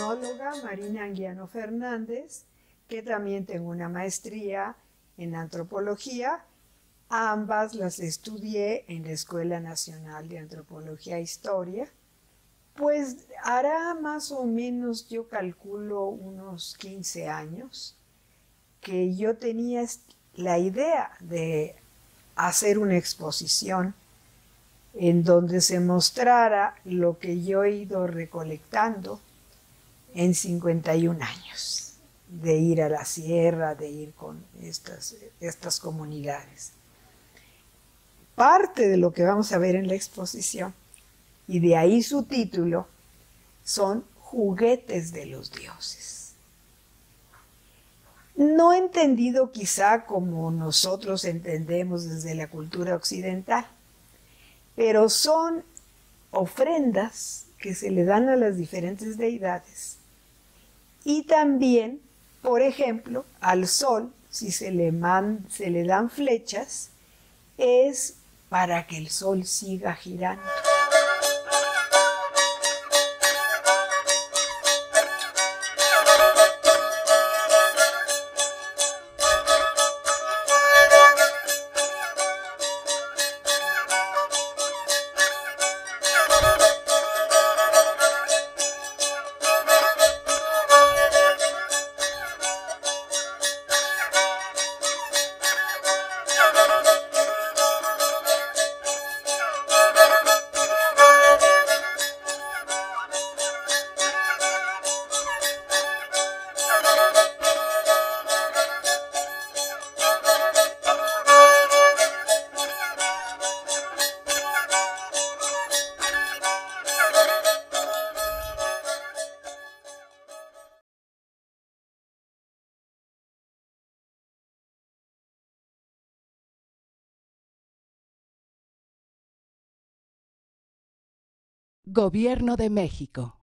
etnóloga Marina Anguiano Fernández, que también tengo una maestría en antropología. Ambas las estudié en la Escuela Nacional de Antropología e Historia. Pues hará más o menos, yo calculo, unos 15 años que yo tenía la idea de hacer una exposición en donde se mostrara lo que yo he ido recolectando en 51 años, de ir a la sierra, de ir con estas comunidades. Parte de lo que vamos a ver en la exposición, y de ahí su título, son juguetes de los dioses. No entendido quizá como nosotros entendemos desde la cultura occidental, pero son ofrendas que se le dan a las diferentes deidades. Y también, por ejemplo, al sol, si se le dan flechas, es para que el sol siga girando. Gobierno de México.